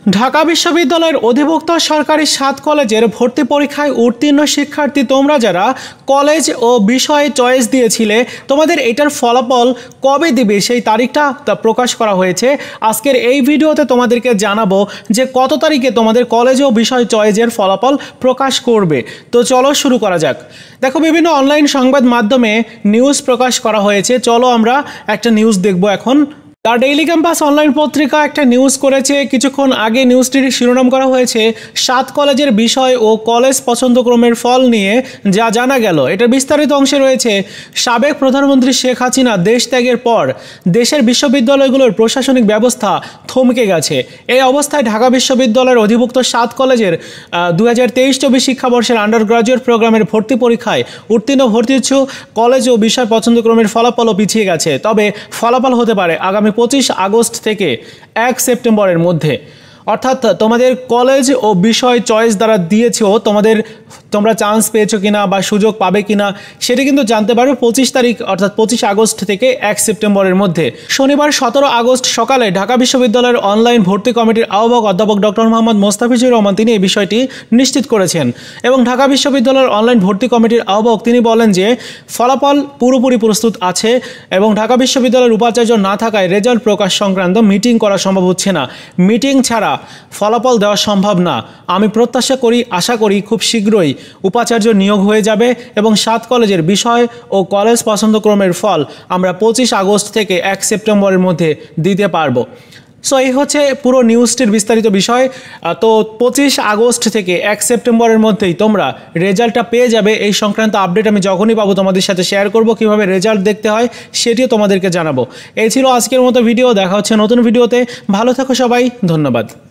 ঢাকা বিশ্ববিদ্যালয়ের অধিভুক্ত সরকারি 7 কলেজের ভর্তি পরীক্ষায় উত্তীর্ণ শিক্ষার্থী তোমরা যারা কলেজ ও বিষয়ে চয়েস দিয়েছিলে, তোমাদের এটার ফলাফল কবে দিবে সেই তারিখটা প্রকাশ করা হয়েছে। আজকের এই ভিডিওতে তোমাদেরকে জানাবো যে কত তারিখে তোমাদের কলেজ ও বিষয় চয়েসের ফলাফল প্রকাশ করবে। তো চলো শুরু করা যাক। দেখো, বিভিন্ন অনলাইন সংবাদ মাধ্যমে নিউজ প্রকাশ করা হয়েছে। চলো আমরা একটা নিউজ দেখব এখন। দ্য ডেইলি ক্যাম্পাস অনলাইন পত্রিকা একটা নিউজ করেছে কিছুক্ষণ আগে। নিউজটির শিরোনাম করা হয়েছে 7 কলেজের বিষয় ও কলেজ পছন্দক্রমের ফল নিয়ে যা জানা গেল। এটার বিস্তারিত অংশে রয়েছে, সাবেক প্রধানমন্ত্রী শেখ হাসিনা দেশ ত্যাগের পর দেশের বিশ্ববিদ্যালয়গুলোর প্রশাসনিক ব্যবস্থা থমকে গেছে। এই অবস্থায় ঢাকা বিশ্ববিদ্যালয়ের অধিভুক্ত 7 কলেজের 2023-24 শিক্ষাবর্ষের আন্ডার গ্রাজুয়েট প্রোগ্রামের ভর্তি পরীক্ষায় উত্তীর্ণ ভর্তি ইচ্ছুক কলেজ ও বিষয় পছন্দক্রমের ফলাফলও পিছিয়ে গেছে। তবে ফলাফল হতে পারে আগামী 25 আগস্ট থেকে 1 সেপ্টেম্বরের মধ্যে। অর্থাৎ তোমাদের কলেজ ও বিষয় চয়েস দ্বারা দিয়েছো, তোমরা চান্স পেয়েছো কিনা বা সুযোগ পাবে কিনা সেটা কিন্তু জানতে পারবে 25 তারিখ অর্থাৎ 25 আগস্ট থেকে 1 সেপ্টেম্বরের মধ্যে। শনিবার 17 আগস্ট সকালে ঢাকা বিশ্ববিদ্যালয়ের অনলাইন ভর্তি কমিটির আহ্বায়ক অধ্যাপক ডক্টর মোহাম্মদ মোস্তাফিজুর রহমান তিনি এই বিষয়টি নিশ্চিত করেছেন। এবং ঢাকা বিশ্ববিদ্যালয়ের অনলাইন ভর্তি কমিটির আহ্বায়ক তিনি বলেন যে ফলাফল পুরোপুরি প্রস্তুত আছে এবং ঢাকা বিশ্ববিদ্যালয়ের উপাচার্য না থাকায় রেজাল্ট প্রকাশ সংক্রান্ত মিটিং করা সম্ভব হচ্ছে না। মিটিং ছাড়া ফলাফল দেওয়া সম্ভব না। আমি আশা করি খুব শীঘ্রই উপাচার্য নিয়োগ হয়ে যাবে এবং 7 কলেজের বিষয় ও কলেজ পছন্দক্রমের ফল আমরা 25 আগস্ট থেকে 1 সেপ্টেম্বরের মধ্যে দিতে পারবো। সো এই হচ্ছে পুরো নিউজটির বিস্তারিত বিষয়। তো 25 আগস্ট থেকে 1 সেপ্টেম্বরের মধ্যেই তোমরা রেজাল্টটা পেয়ে যাবে। এই সংক্রান্ত আপডেট আমি যখনই পাবো তোমাদের সাথে শেয়ার করব। কিভাবে রেজাল্ট দেখতে হয় সেটিও তোমাদেরকে জানাবো। এই ছিল আজকের মতো ভিডিও। দেখা হচ্ছে নতুন ভিডিওতে। ভালো থাকো সবাই, ধন্যবাদ।